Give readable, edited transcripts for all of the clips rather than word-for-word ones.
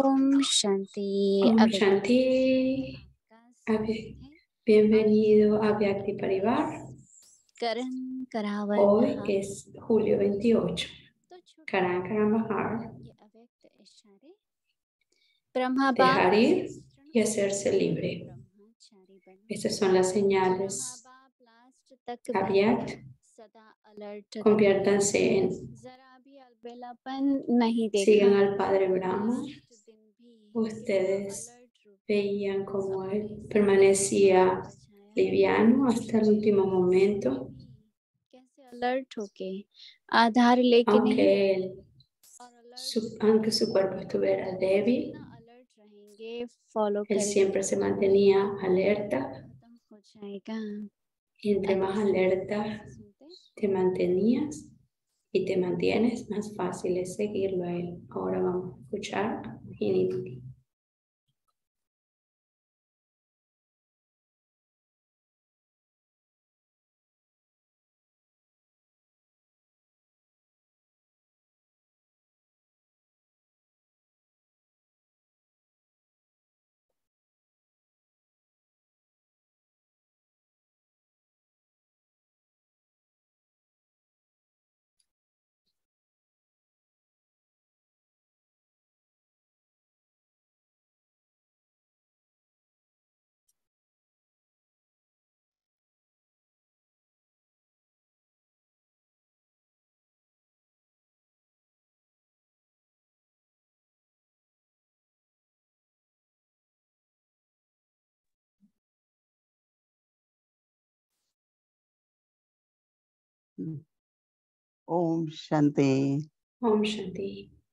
Om Shanti. Om Shanti. Bienvenido a Vyakti Parivar. Hoy es julio 28. Karan Karamahar. Dejar ir y hacerse libre. Estas son las señales. Avyakt. Conviértanse en. Sigan al Padre Brahma. Ustedes veían cómo él permanecía liviano hasta el último momento. Aunque su cuerpo estuviera débil, él siempre se mantenía alerta. Y entre más alerta te mantenías y te mantienes, más fácil es seguirlo a él. Ahora vamos a escuchar a Mohinity. Om शांति। ओम शांति।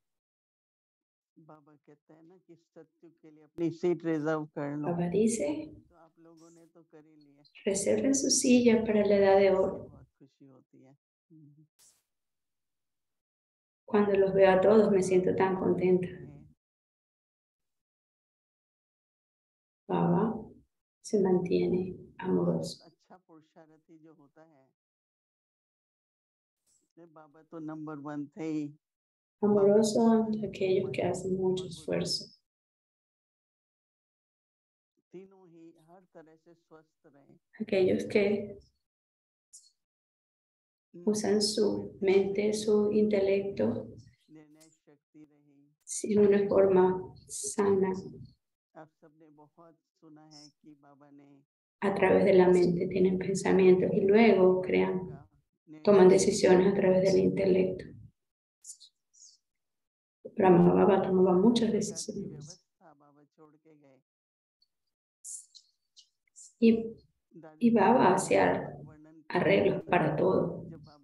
बाबा कहते हैं ना कि सत्य के लिए अपनी seat reserve कर लो। Baba dice, तो आप लोगों ने तो कर ही लिया। reserven su silla para la edad de oro. बहुत खुशी होती है। Cuando los veo a todos me siento tan contenta. Baba se mantiene amoroso. अच्छा पुरुषार्थी जो होता है, बाबा तो नंबर 1 थे ही। Amoroso ante aquellos que hacen mucho esfuerzo. तीनों ही हर तरह से स्वस्थ रहे। Aquellos que usan su mente, su intelecto, निर्णय शक्ति रही। en una forma sana. आप सबने बहुत सुना है कि बाबा ने a través de la mente tienen pensamientos y luego toman decisiones a través del intelecto. Brahma Baba tomaba muchas decisiones. Y Baba hacía arreglos para todo.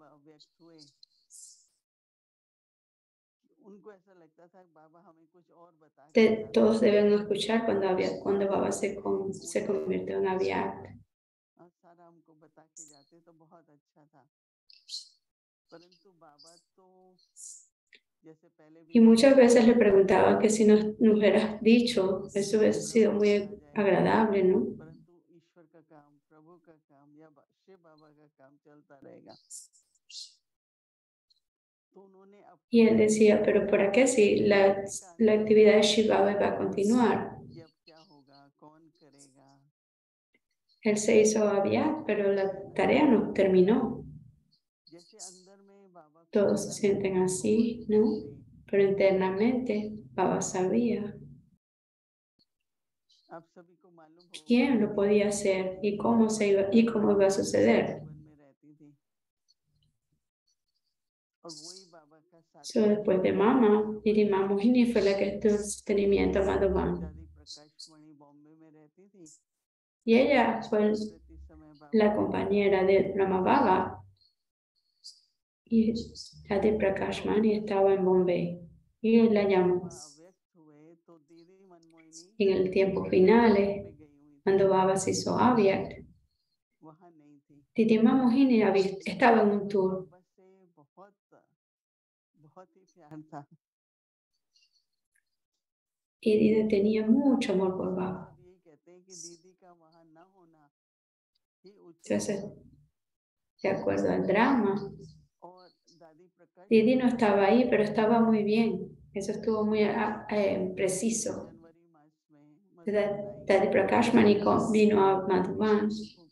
Todos deben escuchar cuando Baba se convirtió en Avyakt. Y muchas veces le preguntaban que si nos hubieras dicho, eso hubiese sido muy agradable, ¿no? Y él decía, pero ¿para qué si la actividad de Shiva va a continuar? Él se hizo Avyakt, pero la tarea no terminó. Todos se sienten así, ¿no? Pero internamente Baba sabía quién lo podía hacer y cómo iba a suceder. Después de Mama, Nirima Mohini fue la que tuvo el sostenimiento a Madhuban. Y ella fue la compañera de Brahma Baba. Y Adi Prakash Mani estaba en Bombay. Y él la llamó. En el tiempo final, cuando Baba se hizo Avyakt, Nirima Mohini estaba en un tour. Y Didi tenía mucho amor por Baba. Entonces, de acuerdo al drama, Didi no estaba ahí, pero estaba muy bien. Eso estuvo muy preciso. Daddy Prakash Mani vino a Madhuban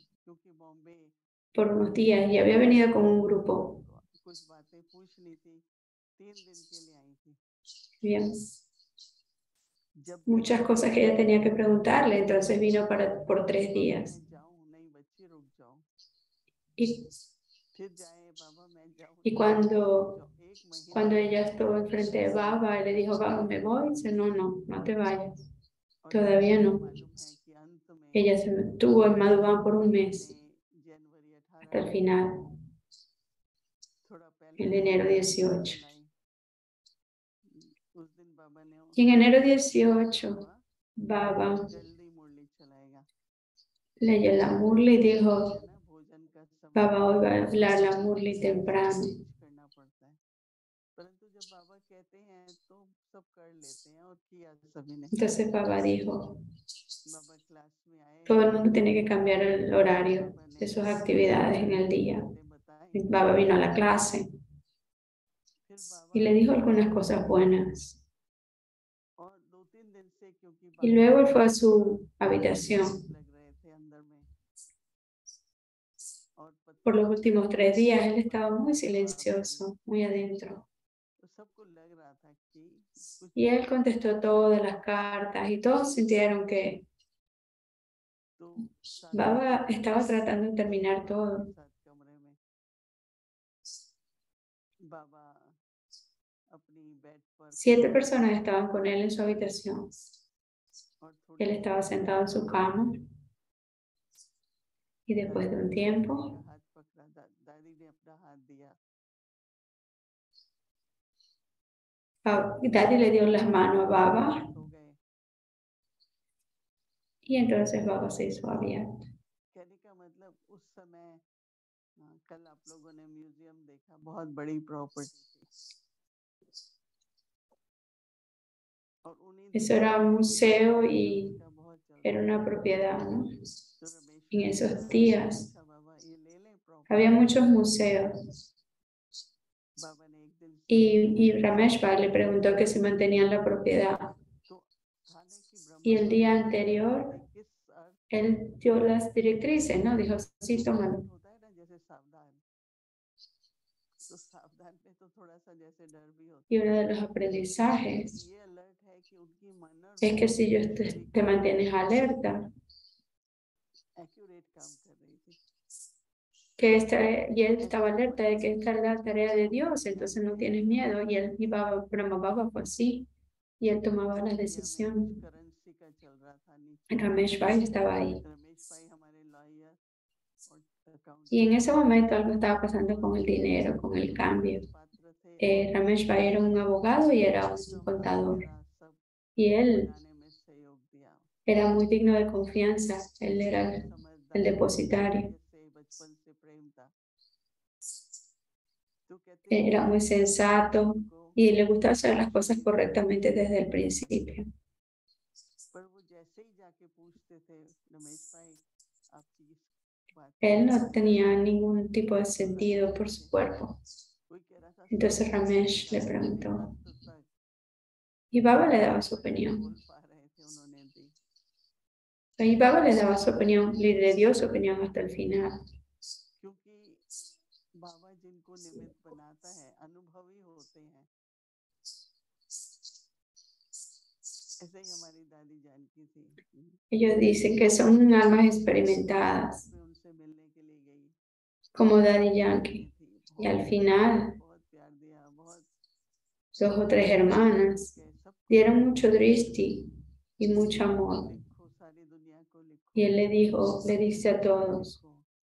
por unos días y había venido con un grupo. Bien. Muchas cosas que ella tenía que preguntarle, entonces vino por 3 días. Y cuando ella estuvo enfrente de Baba, él le dijo, Baba, ¿me voy? Dice, no te vayas. Todavía no. Ella se estuvo en Madhuban por un mes, hasta el final, en enero 18. Y en enero 18, Baba leyó la Murli y dijo, Baba hoy va a hablar la Murli temprano. Entonces Baba dijo, todo el mundo tiene que cambiar el horario de sus actividades en el día. Baba vino a la clase y le dijo algunas cosas buenas. Y luego él fue a su habitación. Por los últimos 3 días él estaba muy silencioso, muy adentro. Y él contestó todas las cartas y todos sintieron que Baba estaba tratando de terminar todo. 7 personas estaban con él en su habitación. Él estaba sentado en su cama y después de un tiempo Daddy le dio las manos a Baba y entonces Baba se hizo abierto. Eso era un museo y era una propiedad, ¿no? En esos días había muchos museos y Ramesh Bhai le preguntó que si mantenían la propiedad. Y el día anterior él dio las directrices, ¿no? Dijo, sí, tómalo. Y uno de los aprendizajes es que si te mantienes alerta, y él estaba alerta de que esta es la tarea de Dios, entonces no tienes miedo. Y él iba, Brahma Baba fue así, y él tomaba las decisiones. Ramesh Bhai estaba ahí. Y en ese momento algo estaba pasando con el dinero, con el cambio. Ramesh Bhai era un abogado y era un contador. Y él era muy digno de confianza. Él era el depositario. Era muy sensato y le gustaba hacer las cosas correctamente desde el principio. Él no tenía ningún tipo de sentido por su cuerpo. Entonces Ramesh le preguntó y Baba le daba su opinión. Y Baba le daba su opinión, le dio su opinión hasta el final. Ellos dicen que son almas experimentadas, como Daddy Yankee. Y al final, 2 o 3 hermanas dieron mucho drishti y mucho amor. Y él le dice a todos,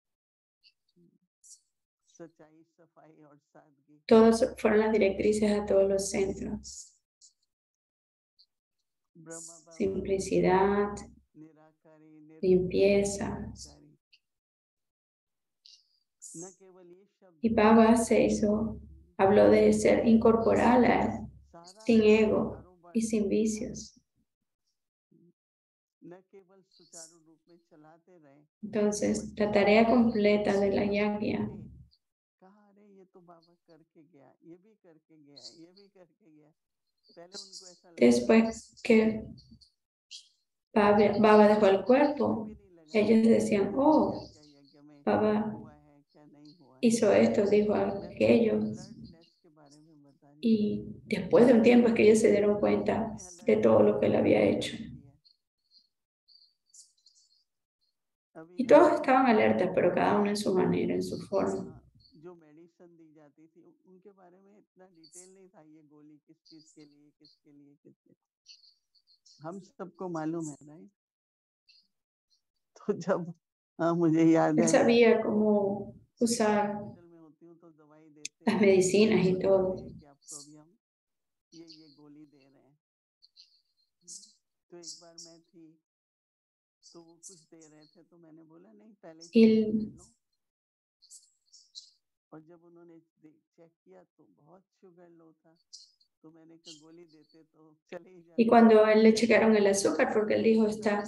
todos fueron las directrices a todos los centros. Simplicidad, limpieza. Y Baba habló de ser incorporal, sin ego y sin vicios. Entonces, la tarea completa de la yagya Después que Baba dejó el cuerpo, ellos decían, oh, Baba hizo esto, dijo aquello. Y después de un tiempo es que ellos se dieron cuenta de todo lo que él había hecho. Y todos estaban alertas, pero cada uno en su manera, en su forma. हम सबको मालूम है, राइट? तो जब मुझे याद Él है sabía cómo usar las medicinas y todo. कि आपको अभी हम ये गोली दे रहे हैं। तो एक बार मैं थी, तो वो कुछ दे रहे थे, तो मैंने बोला नहीं पहले चेक कर लो। और जब उन्होंने चेक किया तो बहुत शुगर लो था, तो मैंने कहा गोली देते तो चले ही जाते। Y cuando a él le checaron el azúcar, porque él dijo, está...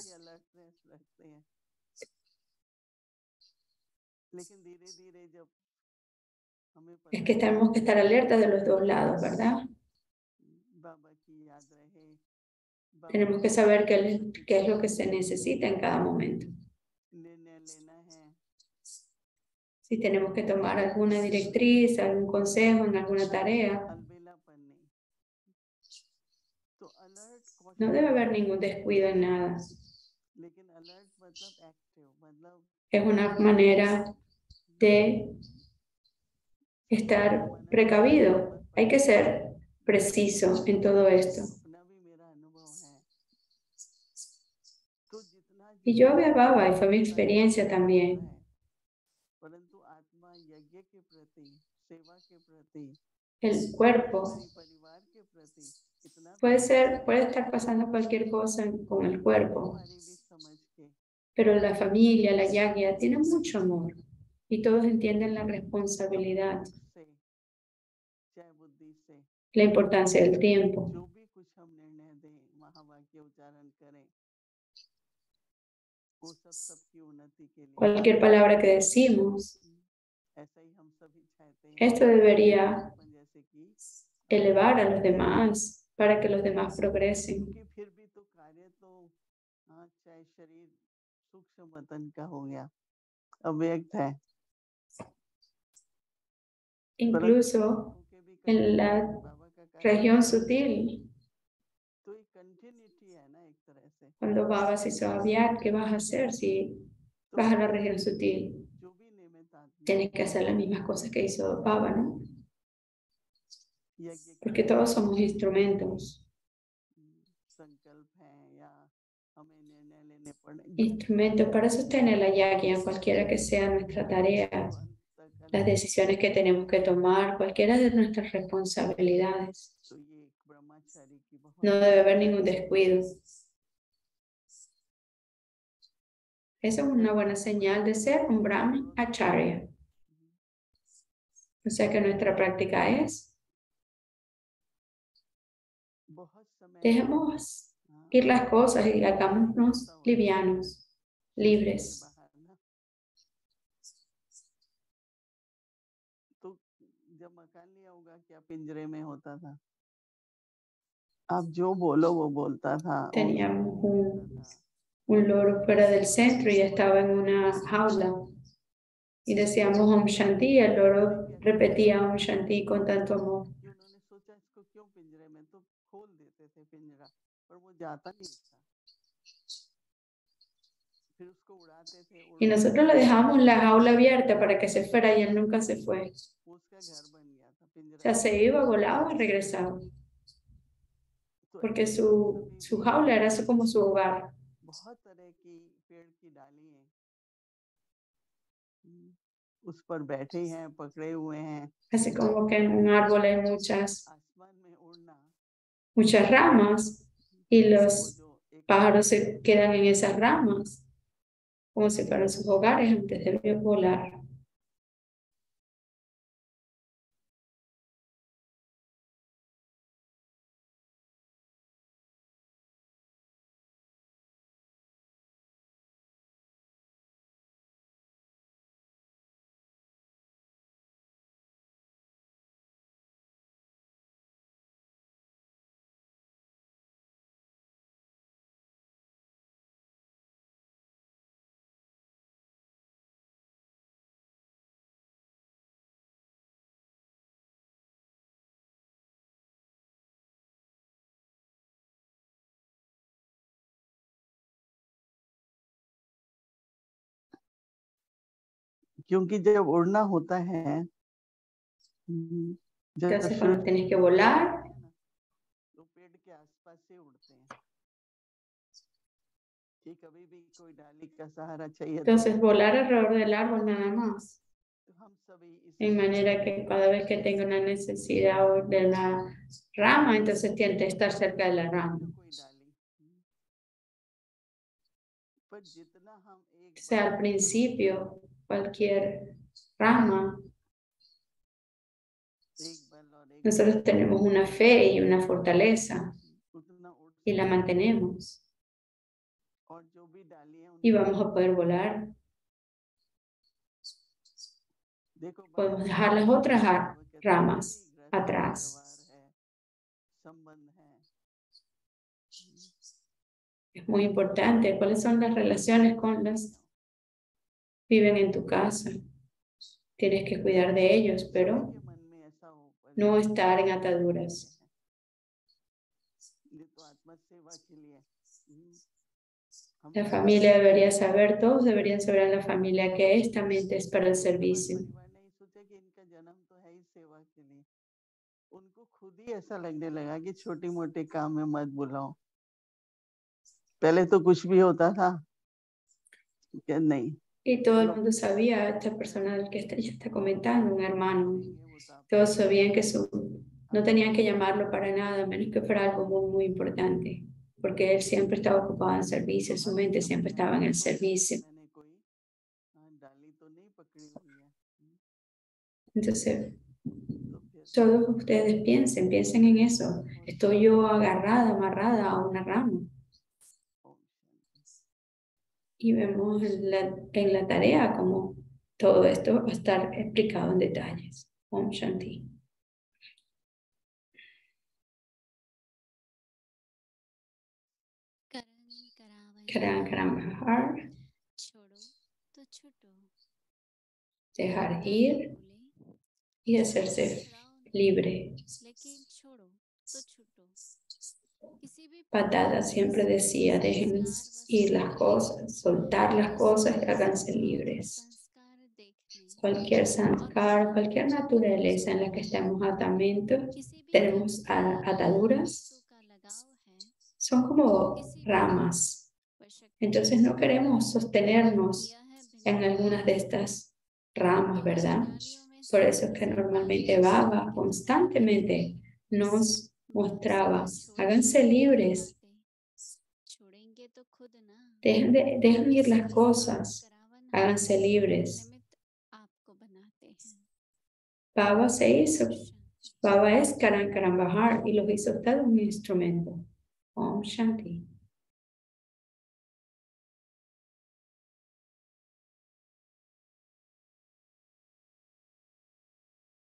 लेकिन धीरे-धीरे जब हमें Es que tenemos que estar alerta de los dos lados, ¿verdad? बाबा की याद रहे, Tenemos que saber qué es lo que se necesita en cada momento. निर्णय लेना है, Si tenemos que tomar alguna directriz, algún consejo en alguna tarea, अलबेलापन नहीं, तो alert no debe haber ningún descuido en nada. लेकिन alert मतलब active, मतलब Es una manera de estar precavido. Hay que ser preciso en todo esto. अपना भी मेरा अनुभव है, तो जितना Y yo observaba, y fue mi experiencia también. परंतु आत्मा यज्ञ के प्रति, सेवा के प्रति, El cuerpo परिवार के प्रति इतना puede estar pasando cualquier cosa con el cuerpo, pero la familia, la yagya, tiene mucho amor y todos entienden la responsabilidad, la importancia del tiempo. जो भी कुछ हम निर्णय दें, महावाक्य उच्चारण करें, वो सब सबकी उन्नति के लिए, Cualquier palabra que decimos, ऐसा ही हम सभी चाहते हैं, esto debería elevar a los demás para que los demás progresen. क्योंकि फिर भी तो कार्य तो चाहे शरीर सूक्ष्म वतन का हो गया, अव्यक्त है, Incluso en la región sutil, तो एक कंटिन्यूटी है ना एक तरह से, cuando Baba se hizo aviar, ¿qué vas a hacer si vas a la región sutil? जो भी नियमित आदमी Tienes que hacer las mismas cosas que hizo Baba, ¿no? यज्ञ Porque todos somos instrumentos. संकल्प है या हमें निर्णय लेने पड़े, Instrumentos para sostener la yagya, cualquiera que sea nuestra tarea, las decisiones que tenemos que tomar, cualquiera de nuestras responsabilidades. तो ये एक ब्रह्मचारी की बहुत No debe haber ningún descuido. Esa es una buena señal de ser un Brahman Acharya. O sea que nuestra práctica es, बहुत समय dejemos ir las cosas y hagámonos livianos, libres. तो जब मकान लिया होगा क्या पिंजरे में होता था, आप जो बोलो वो बोलता था, Teníamos un loro fuera del centro y estaba en una jaula. Y decíamos Om Shanti, y el loro repetía Om Shanti con tanto amor. उन्होंने सोचा इसको क्यों पिंजरे में, तो खोल देते थे पिंजरा, पर वो जाता नहीं था, फिर उसको उड़ाते थे, Y nosotros lo dejamos la jaula abierta para que se fuera y él nunca se fue. उसका घर बन गया था O पिंजरा, sea, se iba, volaba y regresaba. Porque su jaula era como su hogar. बहुत तरह की पेड़ की डाली है, उस पर बैठे हैं, पकड़े हुए हैं, Así como que en un árbol hay आसमान में उड़ना, muchas ramas y los pájaros se quedan en esas ramas como si fueran sus hogares antes de volar. क्योंकि जब उड़ना होता है, entonces cuando tienes que volar, तो पेड़ के आसपास से उड़ते हैं कि कभी भी कोई डाली का सहारा चाहिए, entonces volar alrededor del árbol nada más, en manera que cada vez que tenga una necesidad de la rama, entonces tiene que estar cerca de la rama. O sea, al principio, cualquier rama, nosotros tenemos una fe y una fortaleza y la mantenemos. Y vamos a poder volar. Podemos dejar las otras ramas atrás. Es muy importante. ¿Cuáles son las relaciones con las que viven en tu casa? Tienes que cuidar de ellos, pero no estar en ataduras. La familia debería saber, todos deberían saber en la familia que esta mente es para el servicio. उनको खुद ही ऐसा लगने लगा कि छोटी मोटे काम में मत बुलाओ. पहले तो कुछ भी होता था कि नहीं. Y todo el mundo sabía, esta persona que ella está comentando, un hermano, todos sabían que no tenían que llamarlo para nada, a menos que fuera algo muy, muy importante, porque él siempre estaba ocupado en servicio, su mente siempre estaba en el servicio. Entonces, todos ustedes piensen en eso. Estoy yo agarrada, amarrada a una rama. Y vemos en la tarea como todo esto va a estar explicado en detalles. Om Shanti. Karan Karan Bahar. Dejar ir y hacerse libre. Patada siempre decía, dejen ir las cosas, soltar las cosas y háganse libres. Cualquier sanskar, cualquier naturaleza en la que estemos tenemos ataduras, son como ramas. Entonces no queremos sostenernos en algunas de estas ramas, ¿verdad? Por eso es que normalmente Baba constantemente nos mostraba, háganse libres, dejen ir las cosas, háganse libres. Baba se hizo, Baba es Karan Karan Bahar y los hizo usted un instrumento. Om Shanti.